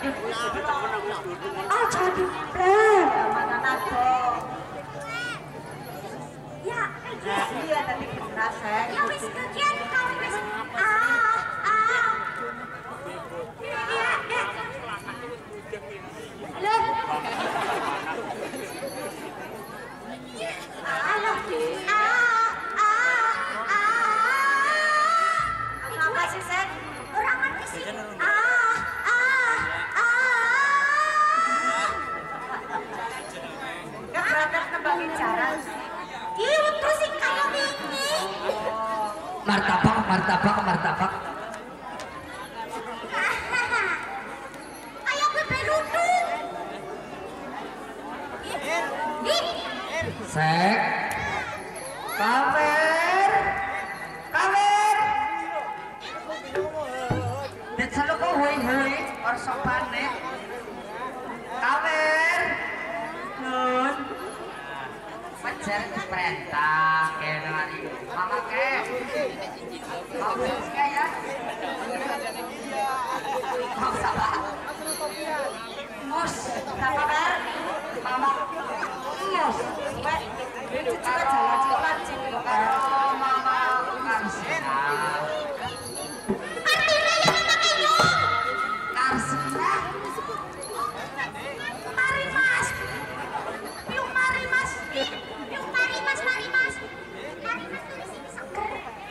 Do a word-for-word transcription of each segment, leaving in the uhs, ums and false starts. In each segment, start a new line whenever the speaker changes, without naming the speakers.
Aja diplek. Mana nado. Ya, iya tadi benar saya. Ya wis kegiatan kau wis. Ah, ah. Iya, iya. Halo. Halo. Ah, ah, ah. Kenapa sih, Sek? Orang ngerti sih. Ah, ah, ah. Gak berada kembali cara. Iya, terus sih kayak ini.
Martabak, martabak, martabak.
Kayak gue beruduk.
Sek. Kamer. Kamer. Dit selalu kok hui-hui or sopane. Kamer. Nun. Pacar diperintah kena hari. Mama ke. Mau ya? Mau salah. Mus, apa kabar? Mama. Mus. Itu juga jalan-jalan sih karo mama Karsina.
Artinya yang pakai nyong.
Karsina.
Mari mas. Yuk mari mas. Yuk mari mas, mari mas. Mari mas tuh di sini seger.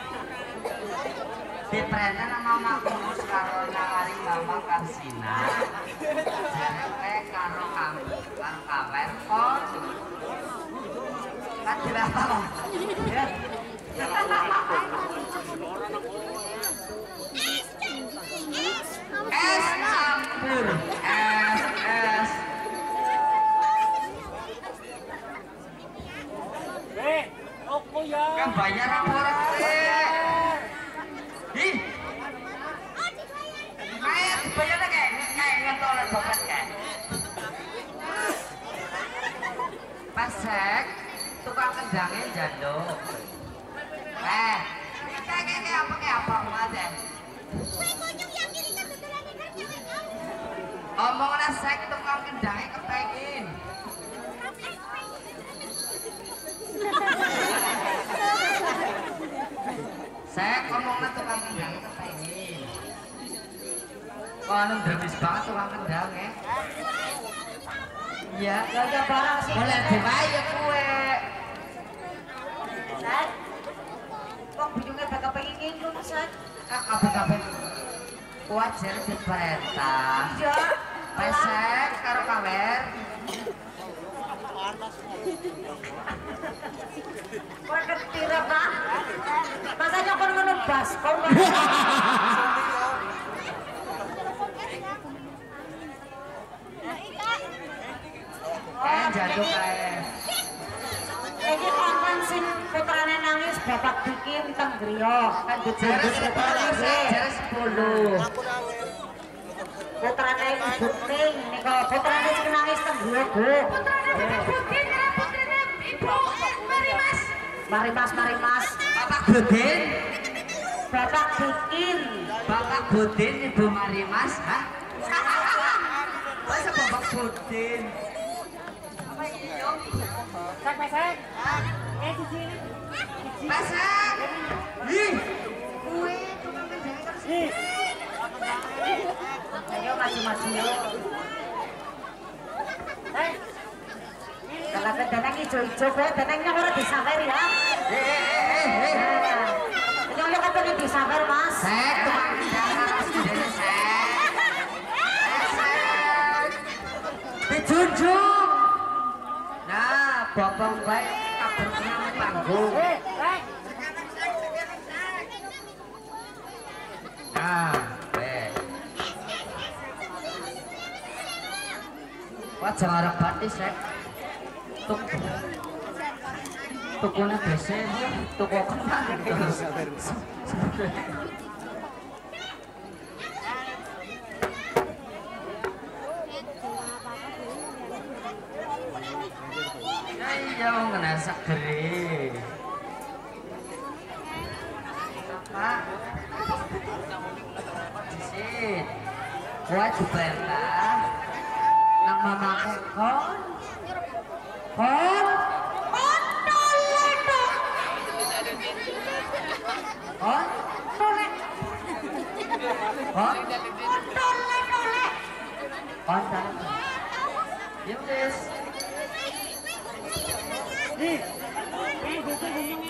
Diperintah nama mama Mus karo nangari mama Karsina. Jarek karo kamu, karo kawer kok. Kan berapa? Ya. Es campur, es, es.
Eh, apa ya?
Kan bayar apa orang teh? Ih, kayak bayar kayak kayak ngetolak banget kayak. Pasek, tukang kendangnya janduk. Eh, kayak kayak apa kayak apa aja? Omongnya sek tukang kendangnya kepengin. Saya ngomongnya tukang kendangnya kepengin. Wah, anu drabis banget tukang kendang ya. Iya,
Ya ya barang sih.
boleh diwaya kue.
Sek. Kok bujungnya bakal pengen ngingung, Sek?
Kak kabeh-kabeh wajar diperintah.
Iya.
Pesek karo kawer.
Kok ngerti ra, Pak? Masanya kon ngono bas, kon ngono.
Eh jaduk kae.
Iki konten sing putrane nangis bapak bikin teng griya kan
Jare
dijendut
sepuluh, jare sepuluh.
putrane ibu ning nika putrane sing nangis teng griya, Bu. Putrane bapak bikin karo putrane ibu. Mari Mas. Mari Mas, mari Mas.
Bapak Budin,
Bapak bikin.
Bapak Budin Ibu Marimas, hah? Masa Bapak Budin?
Sek, mesek. Eh, di sini.
Pesek. Ih, kue tukang kendang terus.
Ih,
Ayo maju-maju yo.
eh,
Kalau kedenang ijo-ijo kowe denengnya ora disawer ya.
Eh, eh, eh, eh.
Nyolok katanya disawer, Mas.
Sek, tukang kendang harus sendiri, Sek. Pesek. Dijunjung. Nah, bopong baik kaburnya panggung.
eh, eh.
Nah, eh. Wah, jangan harap batis, Sek. Tuk. Tukuna bese, tuku kentang. Ya iya, kena segeri. Apa? Disit. Wah, dibantah.
Mang mamaku kon. Kon. Kontol ledo. Kon. Tolek. Kon. Kontol ledo le. Kontol. Yuk guys. Nih. Eh, betul ngomongnya.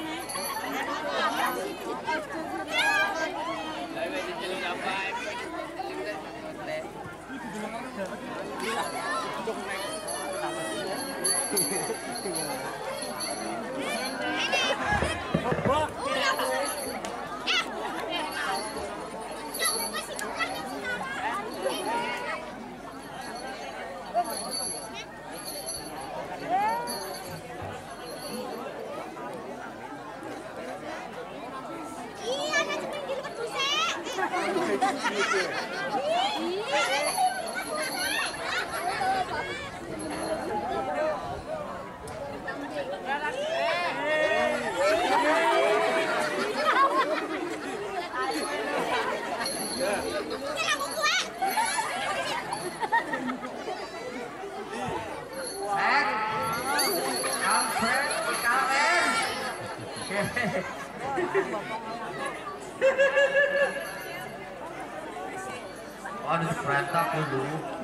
Waduh, berantak dulu.